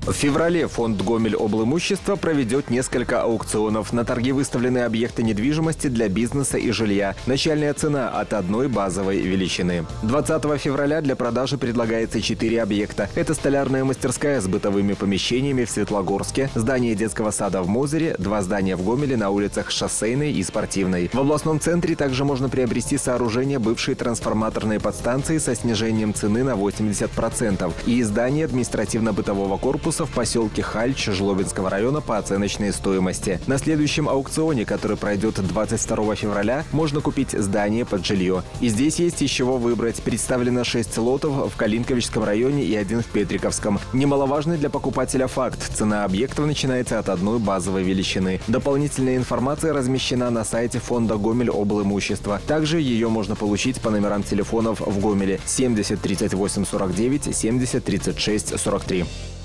В феврале фонд «Гомель облимущества» проведет несколько аукционов. На торги выставлены объекты недвижимости для бизнеса и жилья. Начальная цена от одной базовой величины. 20 февраля для продажи предлагается 4 объекта. Это столярная мастерская с бытовыми помещениями в Светлогорске, здание детского сада в Мозыре, 2 здания в Гомеле на улицах Шоссейной и Спортивной. В областном центре также можно приобрести сооружение бывшей трансформаторной подстанции со снижением цены на 80% и здание административно-бытового корпуса в поселке Хальч Жлобинского района по оценочной стоимости. На следующем аукционе, который пройдет 22 февраля, можно купить здание под жилье. И здесь есть из чего выбрать. Представлено 6 лотов в Калинковичском районе и 1 в Петриковском. Немаловажный для покупателя факт. Цена объектов начинается от одной базовой величины. Дополнительная информация размещена на сайте фонда «Гомель облимущества». Также ее можно получить по номерам телефонов в Гомеле 70 38 49, 70 36 43.